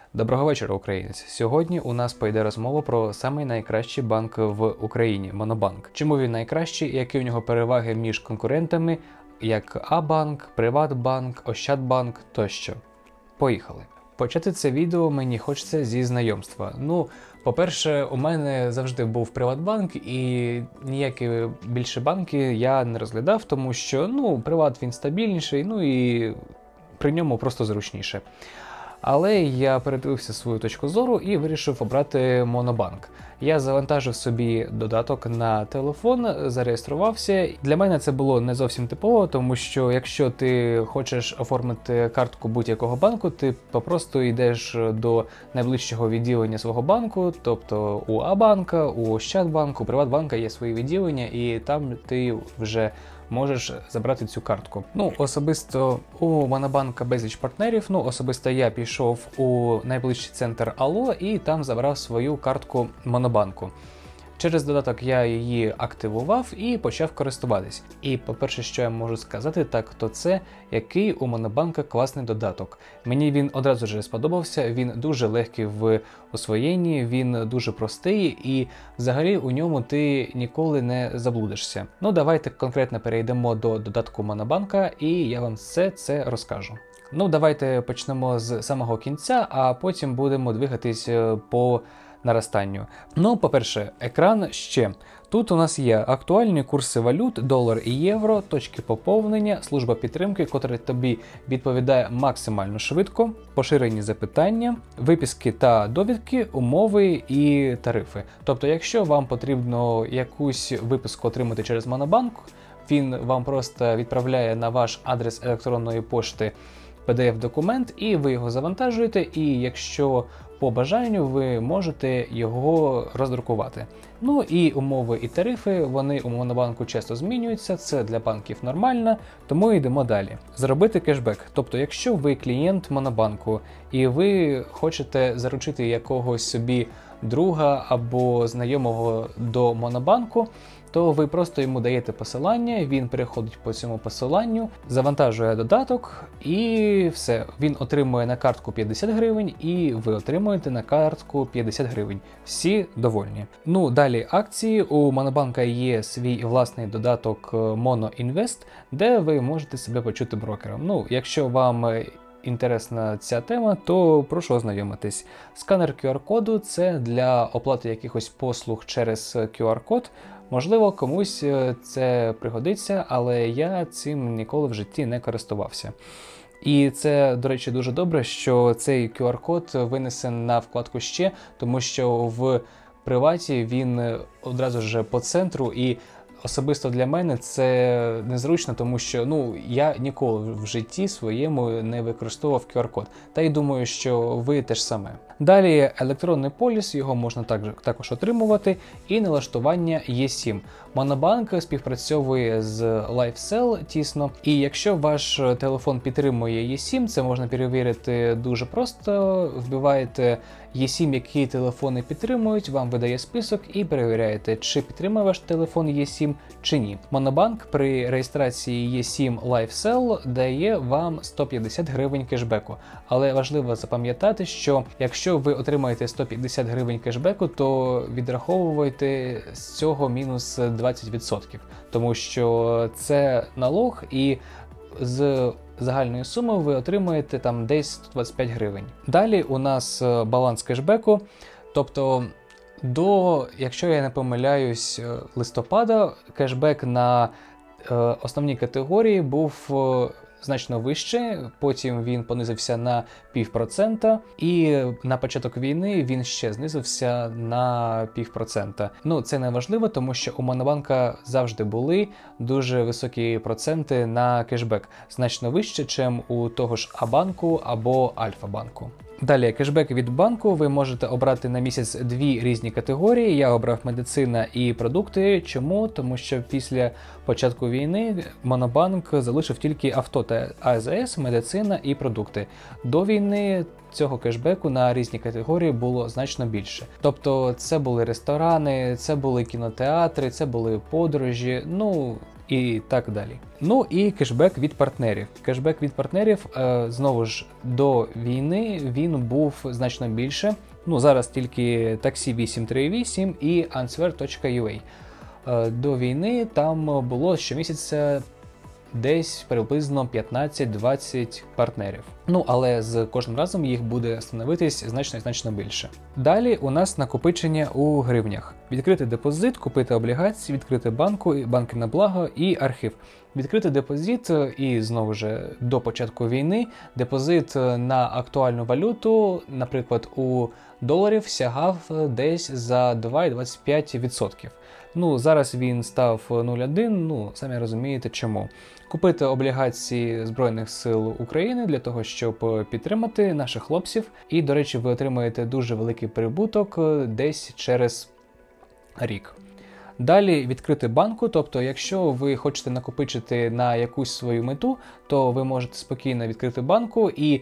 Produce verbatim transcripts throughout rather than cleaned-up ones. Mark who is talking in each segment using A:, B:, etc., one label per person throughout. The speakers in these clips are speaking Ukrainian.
A: Доброго вечора, українець. Сьогодні у нас пойде розмова про самий найкращий банк в Україні – Монобанк. Чому він найкращий, які у нього переваги між конкурентами, як А-банк, Приватбанк, Ощадбанк тощо. Поїхали. Почати це відео мені хочеться зі знайомства. Ну, по-перше, у мене завжди був Приватбанк, і ніякі більше банки я не розглядав, тому що, ну, Приват він стабільніший, ну і при ньому просто зручніше. Але я передивився свою точку зору і вирішив обрати Монобанк. Я завантажив собі додаток на телефон, зареєструвався. Для мене це було не зовсім типово, тому що якщо ти хочеш оформити картку будь-якого банку, ти попросту йдеш до найближчого відділення свого банку, тобто у А-банка, у Ощадбанку, у Приватбанка є свої відділення, і там ти вже можеш забрати цю картку. Ну, особисто у Монобанка безліч партнерів, ну, особисто я пішов у найближчий центр Алло і там забрав свою картку Монобанку. Через додаток я її активував і почав користуватись. І по-перше, що я можу сказати, так то це, який у Монобанка класний додаток. Мені він одразу ж сподобався, він дуже легкий в освоєнні, він дуже простий і взагалі у ньому ти ніколи не заблудишся. Ну давайте конкретно перейдемо до додатку Монобанка і я вам все це розкажу. Ну давайте почнемо з самого кінця, а потім будемо двигатись по наростанню. Ну, по-перше, екран ще. Тут у нас є актуальні курси валют, долар і євро, точки поповнення, служба підтримки, котра тобі відповідає максимально швидко, поширені запитання, виписки та довідки, умови і тарифи. Тобто, якщо вам потрібно якусь виписку отримати через Монобанк, він вам просто відправляє на ваш адрес електронної пошти пі ді еф-документ, і ви його завантажуєте, і якщо по бажанню ви можете його роздрукувати. Ну і умови і тарифи, вони у Монобанку часто змінюються, це для банків нормально, тому йдемо далі. Зробити кешбек. Тобто, якщо ви клієнт Монобанку і ви хочете заручити якогось собі друга або знайомого до Монобанку, то ви просто йому даєте посилання, він переходить по цьому посиланню, завантажує додаток і все. Він отримує на картку п'ятдесят гривень і ви отримуєте на картку п'ятдесят гривень. Всі довольні. Ну, далі акції. У Монобанка є свій власний додаток Mono Invest, де ви можете себе почути брокером. Ну, якщо вам інтересна ця тема, то прошу ознайомитись. Сканер ку ар-коду – це для оплати якихось послуг через ку ар-код. Можливо, комусь це пригодиться, але я цим ніколи в житті не користувався. І це, до речі, дуже добре, що цей ку ар-код винесен на вкладку «Ще», тому що в Приваті він одразу ж по центру, і особисто для мене це незручно, тому що ну, я ніколи в житті своєму не використовував ку ар-код. Та й думаю, що ви теж саме. Далі електронний поліс, його можна також, також отримувати, і налаштування є сім. Монобанк співпрацьовує з LifeSell тісно, і якщо ваш телефон підтримує є сім, це можна перевірити дуже просто. Вбиваєте є сім, які телефони підтримують, вам видає список і перевіряєте, чи підтримує ваш телефон є сім чи ні. Монобанк при реєстрації є сім LifeSell дає вам сто п'ятдесят гривень кешбеку. Але важливо запам'ятати, що якщо ви отримаєте сто п'ятдесят гривень кешбеку, то відраховуйте з цього мінус двадцять відсотків, тому що це налог, і з загальної суми ви отримаєте там десь сто двадцять п'ять гривень. Далі у нас баланс кешбеку, тобто до, якщо я не помиляюсь, листопада кешбек на е, основній категорії був е, значно вище, потім він понизився на півпроцента, і на початок війни він ще знизився на півпроцента. Ну, це не важливо, тому що у Монобанка завжди були дуже високі проценти на кешбек, значно вище, чим у того ж А-банку або Альфа-банку. Далі, кешбек від банку ви можете обрати на місяць дві різні категорії. Я обрав медицина і продукти. Чому? Тому що після початку війни Монобанк залишив тільки авто та а ес ес, медицина і продукти. До війни цього кешбеку на різні категорії було значно більше. Тобто це були ресторани, це були кінотеатри, це були подорожі, ну і так далі. Ну і кешбек від партнерів. Кешбек від партнерів, е, знову ж, до війни він був значно більше. Ну, зараз тільки таксі вісім три вісім і answer точка ю а. До війни там було щомісяця десь приблизно п'ятнадцять-двадцять партнерів. Ну, але з кожним разом їх буде становитись значно-значно більше. Далі у нас накопичення у гривнях. Відкрити депозит, купити облігації, відкрити банку, банки на благо і архів. Відкрити депозит і, знову ж, до початку війни депозит на актуальну валюту, наприклад, у доларів сягав десь за два цілих двадцять п'ять сотих відсотка. Ну, зараз він став нуль цілих один десятих, ну, самі розумієте чому. Купити облігації Збройних сил України для того, щоб підтримати наших хлопців. І, до речі, ви отримаєте дуже великий прибуток десь через рік. Далі відкрити банку, тобто якщо ви хочете накопичити на якусь свою мету, то ви можете спокійно відкрити банку і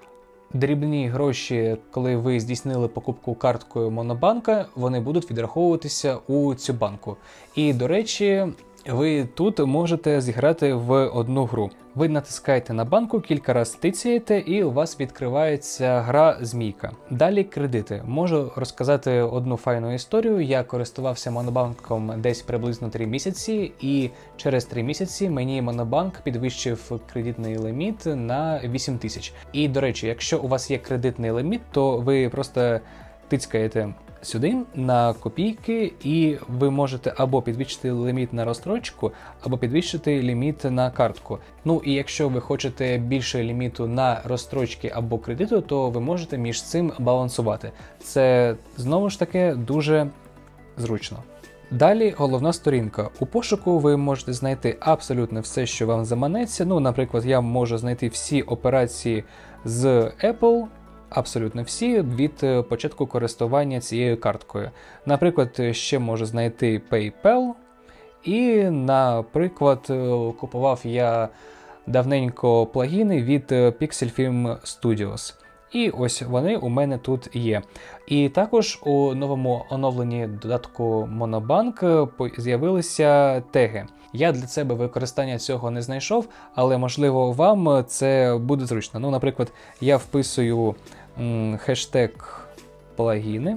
A: дрібні гроші, коли ви здійснили покупку карткою Монобанка, вони будуть відраховуватися у цю банку. І, до речі, ви тут можете зіграти в одну гру. Ви натискаєте на банку, кілька разів тицяєте, і у вас відкривається гра «Змійка». Далі кредити. Можу розказати одну файну історію. Я користувався Монобанком десь приблизно три місяці, і через три місяці мені Монобанк підвищив кредитний ліміт на вісім тисяч. І, до речі, якщо у вас є кредитний ліміт, то ви просто тицькаєте сюди на копійки, і ви можете або підвищити ліміт на розстрочку, або підвищити ліміт на картку. Ну і якщо ви хочете більше ліміту на розстрочки або кредиту, то ви можете між цим балансувати. Це, знову ж таки, дуже зручно. Далі головна сторінка. У пошуку ви можете знайти абсолютно все, що вам заманеться. Ну, наприклад, я можу знайти всі операції з Apple, абсолютно всі, від початку користування цією карткою. Наприклад, ще можу знайти PayPal. І, наприклад, купував я давненько плагіни від Pixel Film Studios. І ось вони у мене тут є. І також у новому оновленні додатку Monobank з'явилися теги. Я для себе використання цього не знайшов, але, можливо, вам це буде зручно. Ну, наприклад, я вписую м, хештег плагіни,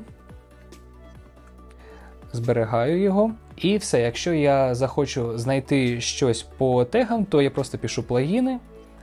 A: зберігаю його. І все, якщо я захочу знайти щось по тегам, то я просто пишу плагіни,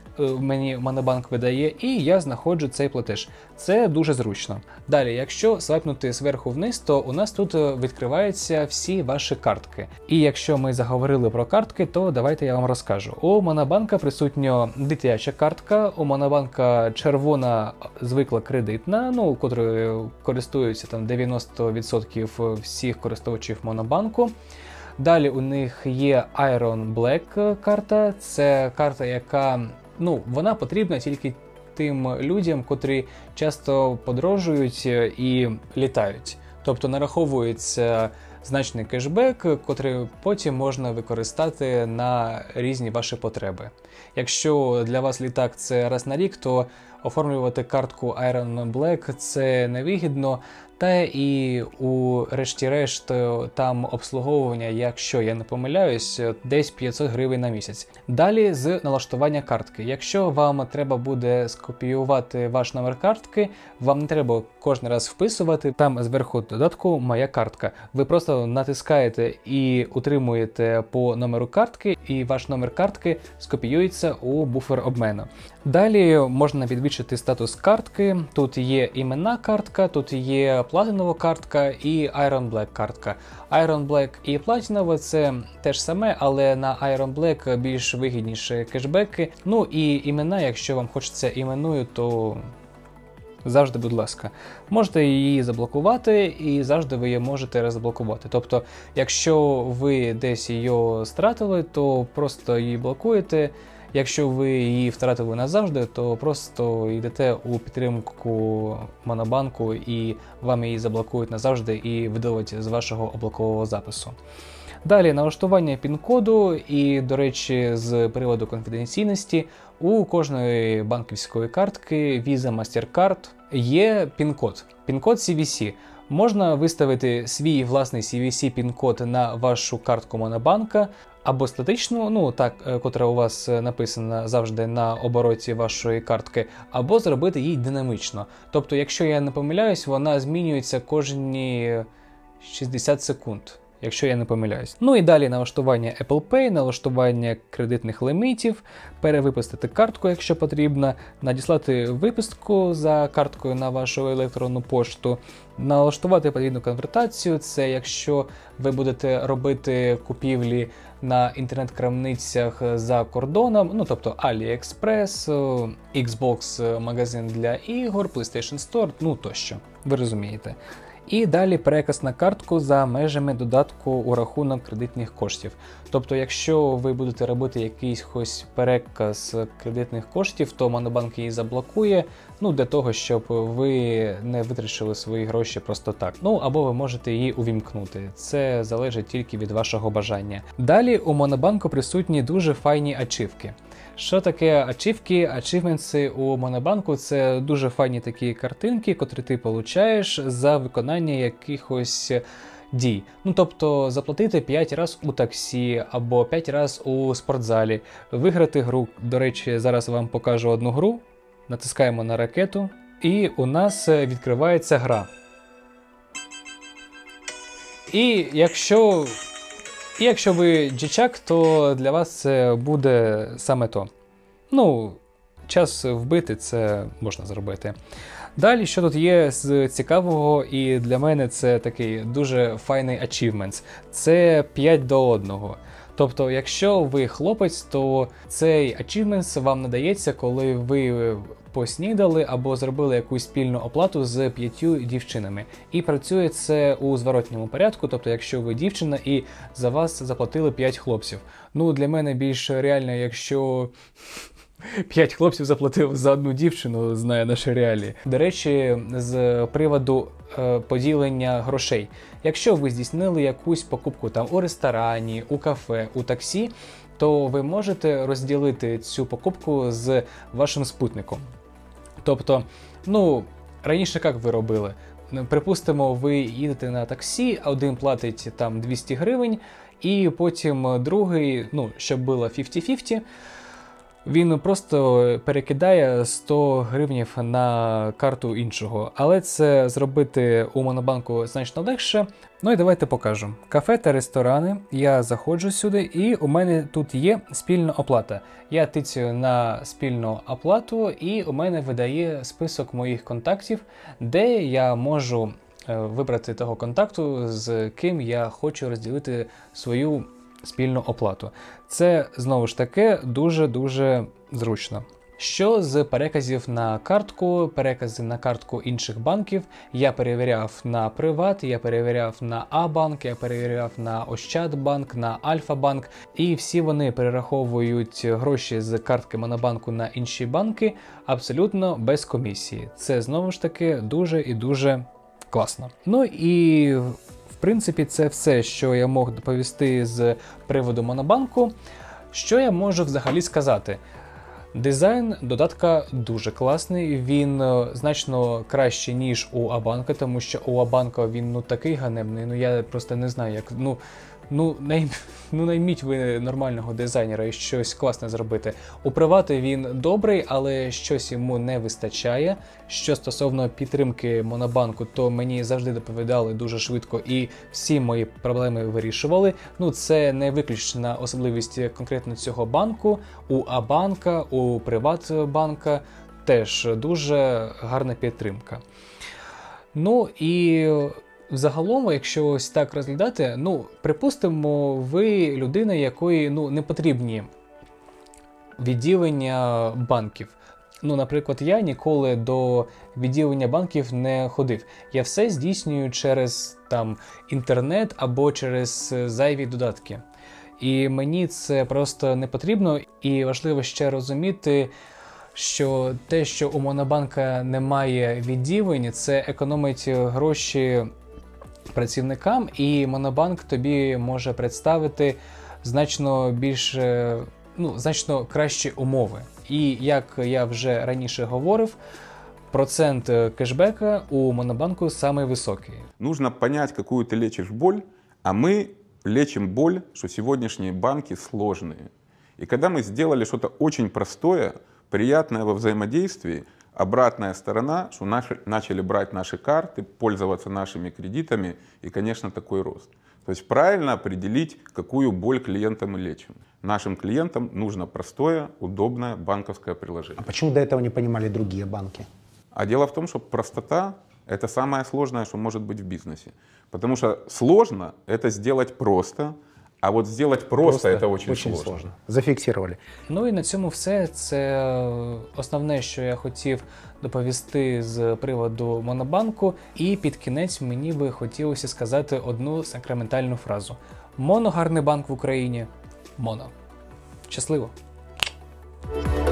A: мені Monobank видає, і я знаходжу цей платеж. Це дуже зручно. Далі, якщо свайпнути зверху вниз, то у нас тут відкриваються всі ваші картки. І якщо ми заговорили про картки, то давайте я вам розкажу. У Monobank присутня дитяча картка, у Monobank червона звикла кредитна, ну, котрою користуються там дев'яносто відсотків всіх користувачів Monobank. Далі у них є Iron Black карта, це карта, яка, ну, вона потрібна тільки тим людям, котрі часто подорожують і літають. Тобто нараховується значний кешбек, котрий потім можна використати на різні ваші потреби. Якщо для вас літак це раз на рік, то оформлювати картку Iron Black це невигідно. Та і у решті-решт там обслуговування, якщо я не помиляюсь, десь п'ятсот гривень на місяць. Далі з налаштування картки. Якщо вам треба буде скопіювати ваш номер картки, вам не треба кожен раз вписувати, там зверху додатку «Моя картка». Ви просто натискаєте і утримуєте по номеру картки, і ваш номер картки скопіюється у буфер обміну. Далі можна підвищити статус картки. Тут є іменна картка, тут є платинова картка і Iron Black картка. Iron Black і платинова – це те ж саме, але на Iron Black більш вигідніші кешбеки. Ну і імена, якщо вам хочеться іменною, то завжди, будь ласка. Можете її заблокувати і завжди ви її можете розблокувати. Тобто, якщо ви десь її стратили, то просто її блокуєте. Якщо ви її втратили назавжди, то просто йдете у підтримку Монобанку і вам її заблокують назавжди і видалять з вашого облакового запису. Далі налаштування пін-коду і, до речі, з приводу конфіденційності, у кожної банківської картки Visa, MasterCard є пін-код. Пін-код сі ві сі. Можна виставити свій власний сі ві сі-пін-код на вашу картку Монобанка, або статичну, ну так, котра у вас написана завжди на обороті вашої картки, або зробити її динамічно. Тобто, якщо я не помиляюсь, вона змінюється кожні шістдесят секунд. Якщо я не помиляюсь. Ну і далі налаштування Apple Pay, налаштування кредитних лімітів, перевипустити картку, якщо потрібно, надіслати виписку за карткою на вашу електронну пошту, налаштувати подвійну конвертацію, це якщо ви будете робити купівлі на інтернет-крамницях за кордоном, ну тобто AliExpress, Xbox магазин для ігор, PlayStation Store, ну тощо, ви розумієте. І далі переказ на картку за межами додатку у рахунок кредитних коштів. Тобто, якщо ви будете робити якийсь ось переказ кредитних коштів, то Монобанк її заблокує, ну, для того, щоб ви не витрачили свої гроші просто так. Ну, або ви можете її увімкнути. Це залежить тільки від вашого бажання. Далі у Монобанку присутні дуже файні ачівки. Що таке ачівки? Ачівменси у Монобанку – це дуже файні такі картинки, котрі ти получаєш за виконання якихось дій. Ну, тобто, заплатити п'ять разів у таксі, або п'ять разів у спортзалі, виграти гру. До речі, зараз вам покажу одну гру. Натискаємо на ракету, і у нас відкривається гра. І якщо... І якщо ви джичак, то для вас це буде саме то. Ну, час вбити це можна зробити. Далі, що тут є з цікавого, і для мене це такий дуже файний achievement. Це п'ять до одного. Тобто, якщо ви хлопець, то цей achievement вам надається, коли ви поснідали або зробили якусь спільну оплату з п'ятью дівчинами. І працює це у зворотньому порядку, тобто якщо ви дівчина і за вас заплатили п'ять хлопців. Ну, для мене більш реально, якщо п'ять хлопців заплатив за одну дівчину, знає наші реалії. До речі, з приводу е, поділення грошей. Якщо ви здійснили якусь покупку там у ресторані, у кафе, у таксі, то ви можете розділити цю покупку з вашим спутником. Тобто, ну, раніше як ви робили? Припустимо, ви їдете на таксі, один платить там двісті гривень, і потім другий, ну, щоб було п'ятдесят на п'ятдесят, він просто перекидає сто гривень на карту іншого. Але це зробити у Монобанку значно легше. Ну і давайте покажу. Кафе та ресторани. Я заходжу сюди, і у мене тут є спільна оплата. Я тицюю на спільну оплату, і у мене видає список моїх контактів, де я можу вибрати того контакту, з ким я хочу розділити свою спільну оплату. Це, знову ж таки, дуже-дуже зручно. Що з переказів на картку, перекази на картку інших банків, я перевіряв на Приват, я перевіряв на А-банк, я перевіряв на Ощадбанк, на Альфа-банк, і всі вони перераховують гроші з картки Монобанку на інші банки абсолютно без комісії. Це, знову ж таки, дуже і дуже класно. Ну і в принципі, це все, що я мог доповісти з приводу Монобанку. Що я можу взагалі сказати? Дизайн додатка дуже класний, він значно краще, ніж у А-банка, тому що у А-банка він ну такий ганебний, ну я просто не знаю, як, ну, ну, най, ну найміть ви нормального дизайнера і щось класне зробити. У Привати він добрий, але щось йому не вистачає. Що стосовно підтримки Монобанку, то мені завжди доповідали дуже швидко і всі мої проблеми вирішували. Ну, це не виключна особливість конкретно цього банку. У А-банка, у Приватбанка теж дуже гарна підтримка. Ну і загалом, якщо ось так розглядати, ну, припустимо, ви людина, якої ну, не потрібні відділення банків. Ну, наприклад, я ніколи до відділення банків не ходив. Я все здійснюю через там інтернет або через зайві додатки. І мені це просто не потрібно. І важливо ще розуміти, що те, що у Монобанка немає відділень, це економить гроші працівникам, і Монобанк тобі може представити значно більше, ну, значно кращі умови. І як я вже раніше говорив, процент кешбека у Монобанку самый высокий.
B: Нужно понять, какую ты лечишь боль, а мы лечим боль, что сегодняшние банки сложные. И когда мы сделали что-то очень простое, приятное во взаимодействии, обратная сторона, что наши, начали брать наши карты, пользоваться нашими кредитами и, конечно, такой рост. То есть правильно определить, какую боль клиента мы лечим. Нашим клиентам нужно простое, удобное банковское приложение.
C: А почему до этого не понимали другие банки?
B: А дело в том, что простота – это самое сложное, что может быть в бизнесе. Потому что сложно это сделать просто, а вот сделать просто, просто это очень,
C: очень
B: сложно.
C: сложно. Зафіксували.
A: Ну і на цьому все. Це основне, що я хотів доповісти з приводу Монобанку. І під кінець мені би хотілося сказати одну сакраментальну фразу. Моно – гарний банк в Україні. Моно. Щасливо!